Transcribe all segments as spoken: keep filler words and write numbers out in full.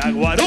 Yaguarú.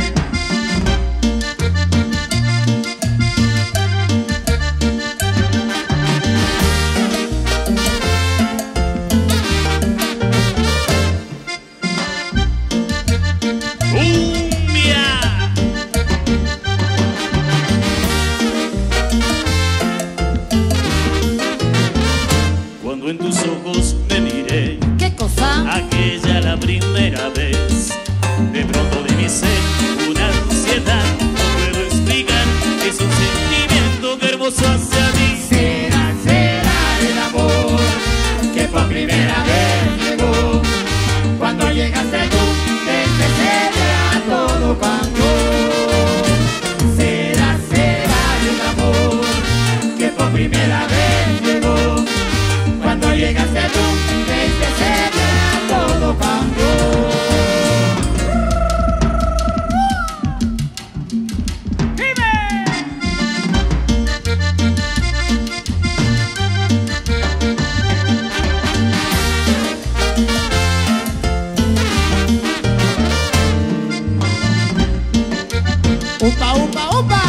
En tus ojos me miré. ¿Qué cosa? Aquella la primera vez. De pronto de mi ser una ansiedad. No puedo explicar. Es un sentimiento que hermoso hacia ti. Será, será el amor que por primera vez llegó. Cuando llegaste tú, desde será todo cambió. Será, será el amor que por primera vez llegó. Cuando llegaste tú, desde ese día todo cambió. ¡Vive! ¡Upa, upa, upa!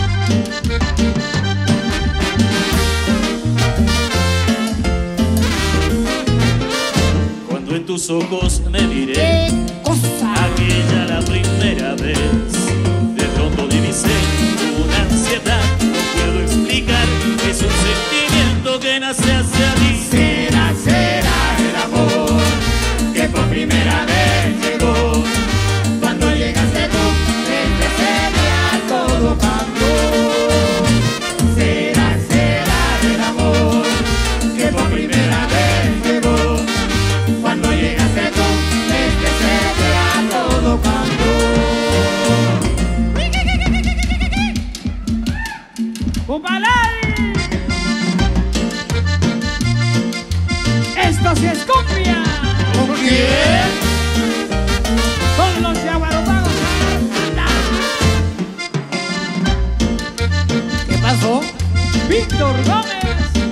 En tus ojos me miré. ¿Qué cosa? Aquella la primera vez. De pronto divisé una ansiedad. No puedo explicar. Es un sentimiento que nace hacia ti. Será, será el amor que por primera vez llegó. Cuando llegaste tú, desde ese día todo cambió. Será, será el amor que por primera vez llegó. Cuando llegaste tú, desde ese día todo cambió. ¡Un balay! ¡Esto sí es cumbia! ¿Con quién? Con los yaguarupagos. ¿Qué pasó? Víctor Gómez.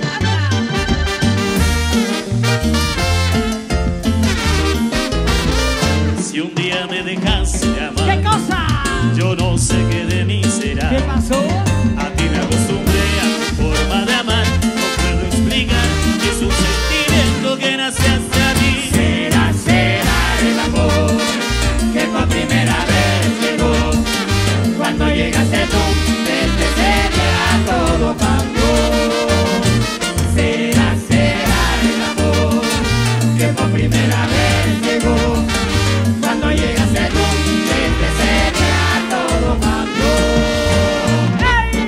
Si un día me dejas de amar, ¿Qué cosa? yo no sé qué de mí será. ¿Qué pasó? A ti me acostumbré a tu forma de amar. No puedo explicar. Es un sentimiento que nace hacia ti. Será, será el amor que por primera vez llegó. Cuando llegaste tú, desde ese día todo cambió. Será, será el amor que por primera vez llegó. Cuando llegaste tú, desde ese día todo cambió. ¡Hey!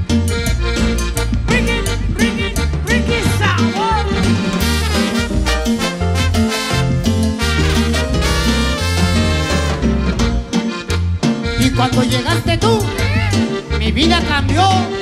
Ricky, Ricky, Ricky Sabor. Y cuando llegaste tú, mi vida cambió.